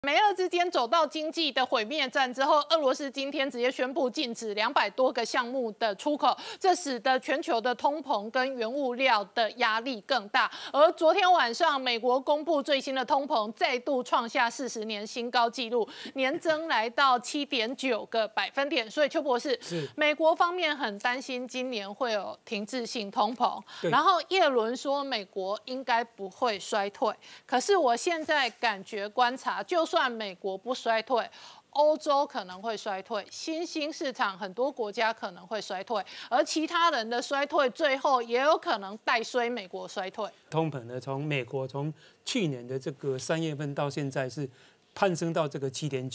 美俄之间走到经济的毁灭战之后，俄罗斯今天直接宣布禁止200多个项目的出口，这使得全球的通膨跟原物料的压力更大。而昨天晚上，美国公布最新的通膨，再度创下40年新高纪录，年增来到7.9个百分点。所以邱博士，美国方面很担心今年会有停滞性通膨，然后耶伦说美国应该不会衰退，可是我现在感觉观察，就算美国不衰退，欧洲可能会衰退，新兴市场很多国家可能会衰退，而其他人的衰退最后也有可能带衰美国衰退。 通膨呢，从美国从去年的这个3月份到现在是攀升到这个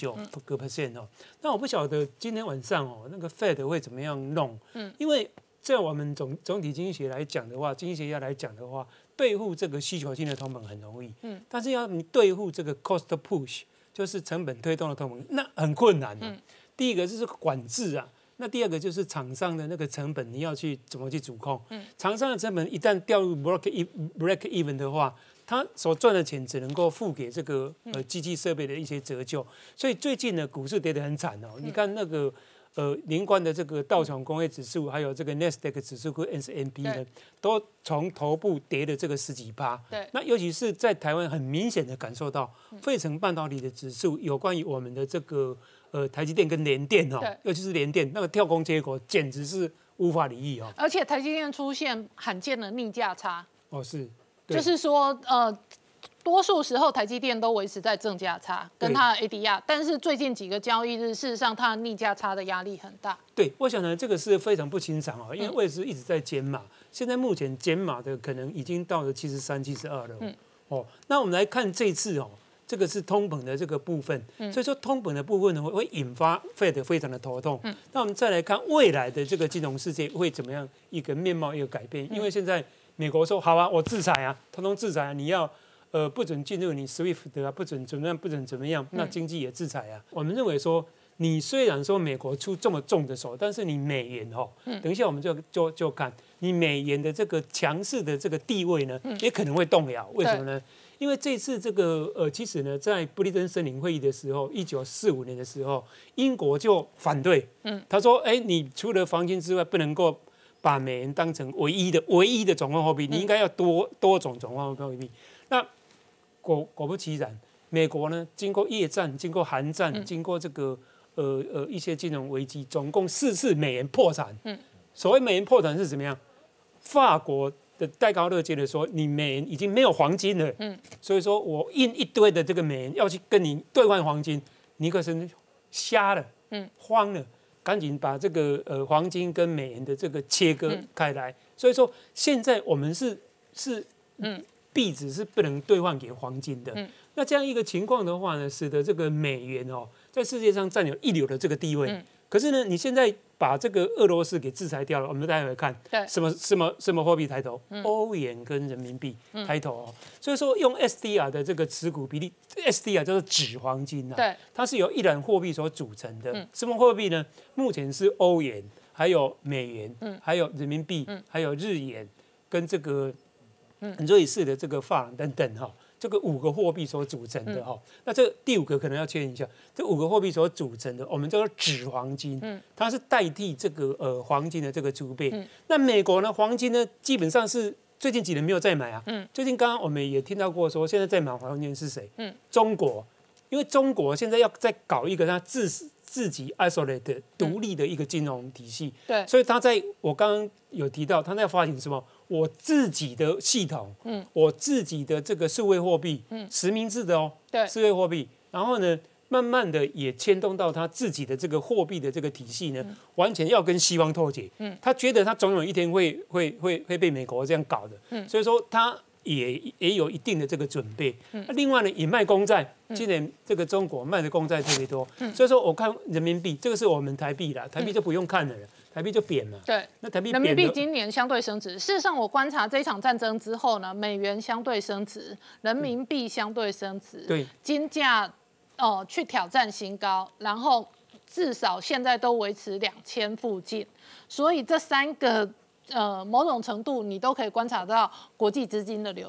7.9%哦。那我不晓得今天晚上哦，那个 Fed 会怎么样弄？因为在我们总体经济学来讲的话，经济学家来讲的话，对付这个需求性的通膨很容易，但是要你对付这个 cost push， 就是成本推动的通膨，那很困难的。第一个就是管制啊，那第二个就是厂商的那个成本，你要去怎么去主控？厂商的成本一旦掉入 break even 的话，他所赚的钱只能够付给这个机器设备的一些折旧，所以最近呢，股市跌得很惨哦。你看那个。联关的这个道琼工业指数，还有这个 Nasdaq 指数跟 S&P 呢，都从头部跌了这个10几%。那尤其是在台湾，很明显的感受到费城半导体的指数，有关于我们的这个台积电跟联电哦，尤其是联电那个跳空结果，简直是无法理喻哦。 而且台积电出现罕见的逆价差。 哦，是， 就是说多数时候台积电都维持在正价差，跟它的 ADR， 但是最近几个交易日，事实上它的逆价差的压力很大。 对，我想呢，这个是非常不清常哦，因为位置一直在减码，现在目前减码的可能已经到了73、72了。那我们来看这一次哦，这个是通膨的这个部分，所以说通膨的部分呢会引发 Fed 非常的头痛。那我们再来看未来的这个金融世界会怎么样一个面貌一个改变，因为现在美国说好啊，我制裁啊，通通制裁啊，你要。不准进入你 SWIFT 啊，不准怎么样，不准怎么样，那经济也制裁啊。我们认为说，你虽然说美国出这么重的手，但是你美元等一下我们就看你美元的这个强势的这个地位呢，也可能会动摇。为什么呢？因为这次这个其实呢，在布利登森林会议的时候，1945年的时候，英国就反对，他说，你除了黄金之外，不能够把美元当成唯一的转换货币，你应该要多种转换货币。那果不其然，美国呢，经过越战、经过韩战、经过这个一些金融危机，总共4次美元破产。所谓美元破产是怎么样？法国的戴高乐接着说，你美元已经没有黄金了。所以说我印一堆的这个美元要去跟你兑换黄金，尼克森瞎了，慌了，赶紧把这个黄金跟美元的这个切割开来。所以说现在我们是币值是不能兑换给黄金的。那这样一个情况的话呢，使得这个美元在世界上占有一流的这个地位。可是呢，你现在把这个俄罗斯给制裁掉了，我们待会看什么货币抬头，欧元跟人民币抬头哦。所以说用 SDR 的这个持股比例 ，SDR 叫做纸黄金啊，它是由一篮货币所组成的。什么货币呢？目前是欧元，还有美元，还有人民币，还有日元，跟这个。瑞士的这个法郎等等这个5个货币所组成的那这第5个可能要确认一下，这5个货币所组成的，我们叫做纸黄金，它是代替这个黄金的这个储备。那美国呢，黄金呢基本上是最近几年没有再买啊。最近刚刚我们也听到过说，现在在买黄金是谁？中国，因为中国现在要再搞一个它自己 isolate 独立的一个金融体系，所以他我刚刚有提到，他在发行什么？我自己的系统，我自己的这个数位货币，实名制的数位货币，然后呢，慢慢的也牵动到他自己的这个货币的这个体系呢，完全要跟西方脱节。他觉得他总有一天会被美国这样搞的，所以说他也有一定的这个准备。另外呢，也卖公债，今年这个中国卖的公债特别多，所以说我看人民币，这个是我们台币啦，台币就不用看了。台币就贬了，那台币人民币今年相对升值。事实上，我观察这一场战争之后呢，美元相对升值，人民币相对升值，金价去挑战新高，然后至少现在都维持2000附近，所以这3个某种程度你都可以观察到国际资金的流向。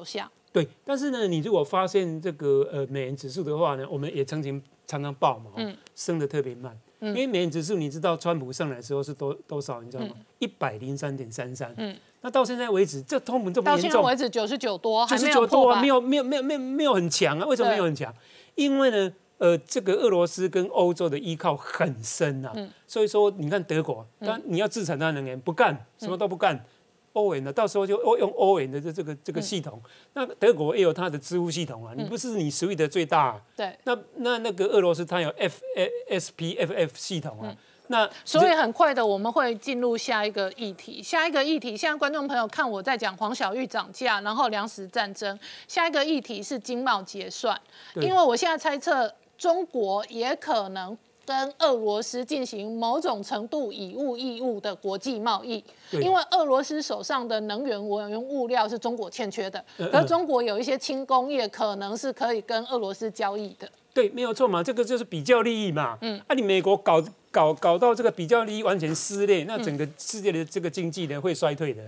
对，但是呢，你如果发现这个美元指数的话呢，我们也常常报嘛，升得特别慢。因为美元指数你知道，川普上来的时候是多少？你知道吗？103.33。那到现在为止，这通膨这么严重， 到现在为止99多，还没有 99多啊， 破百。 没有很强啊。为什么没有很强？因为呢，这个俄罗斯跟欧洲的依靠很深啊。所以说，你看德国，但你要制裁它能源，不干，什么都不干。欧元的，到时候就用欧元的这个系统。那德国也有它的支付系统啊，你不是你SWIFT的最大、啊。 对。 那个俄罗斯它有 SPFF 系统啊。那所以很快的我们会进入下一个议题。下一个议题，现在观众朋友看我在讲黄小玉涨价，然后粮食战争。下一个议题是经贸结算，因为我现在猜测中国也可能跟俄罗斯进行某种程度以物易物的国际贸易，因为俄罗斯手上的能源原物料是中国欠缺的，而中国有一些轻工业可能是可以跟俄罗斯交易的。 对，没有错嘛，这个就是比较利益嘛。你美国搞到这个比较利益完全撕裂，那整个世界的这个经济呢会衰退的。